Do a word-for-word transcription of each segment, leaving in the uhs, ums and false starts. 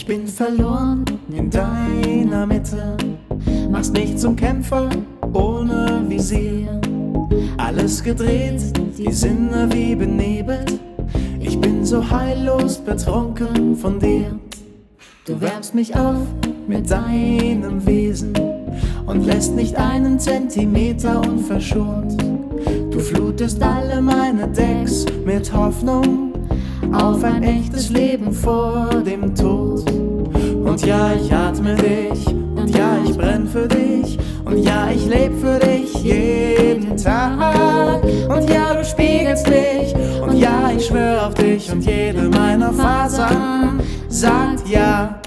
Ich bin verloren in deiner Mitte, machst mich zum Kämpfer ohne Visier. Alles gedreht, die Sinne wie benebelt. Ich bin so heillos betrunken von dir. Du wärmst mich auf mit deinem Wesen und lässt nicht einen Zentimeter unverschont. Du flutest alle meine Decks mit Hoffnung auf ein echtes Leben vor dem Tod. Und ja, ich atme dich, und ja, ich brenn für dich, und ja, ich leb für dich jeden Tag. Und ja, du spiegelst mich, und ja, ich schwör auf dich, und jede meiner Fasern sagt ja.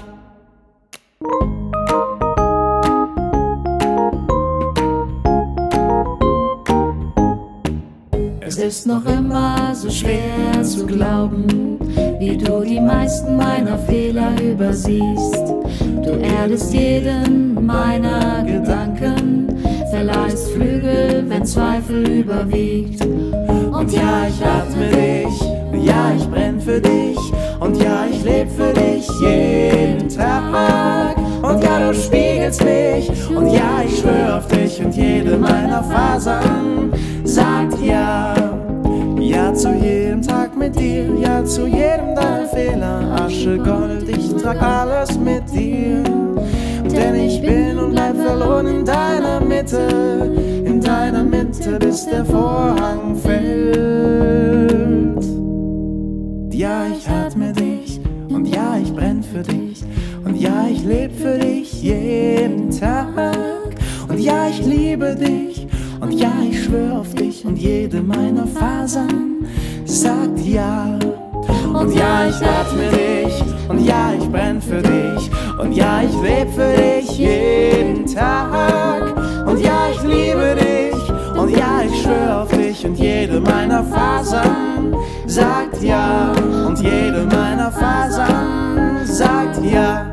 Es ist noch immer so schwer zu glauben, wie du die meisten meiner Fehler übersiehst. Du erdest jeden meiner Gedanken, verleihst Flügel, wenn Zweifel überwiegt. Und ja, ich atme dich, und ja, ich brenn für dich, und ja, ich leb für dich jeden Tag. Und ja, du spiegelst mich, und ja, ich schwör auf dich, und jede meiner Fasern sagt ja. Ja zu jedem Tag mit dir, ja zu jedem deiner Fehler. Asche, Gold, ich trag alles mit dir. Denn ich bin und bleib verloren in deiner Mitte, in deiner Mitte, bis der Vorhang fällt. Ja, ich atme dich, und ja, ich brenn für dich, und ja, ich leb für dich jeden Tag. Und ja, ich liebe dich, und ja, ich schwör auf dich, und jede meiner Fasern sagt ja. Und ja, ich atme dich, und ja, ich brenn für dich, und ja, ich leb für dich jeden Tag. Und ja, ich liebe dich, und ja, ich schwör auf dich, und jede meiner Fasern sagt ja. Und jede meiner Fasern sagt ja.